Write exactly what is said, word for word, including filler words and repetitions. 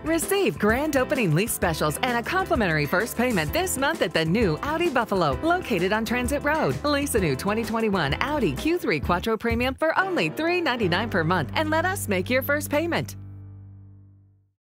Receive grand opening lease specials and a complimentary first payment this month at the new Audi Buffalo, located on Transit Road. Lease a new twenty twenty-one Audi Q three Quattro Premium for only three hundred ninety-nine dollars per month and let us make your first payment.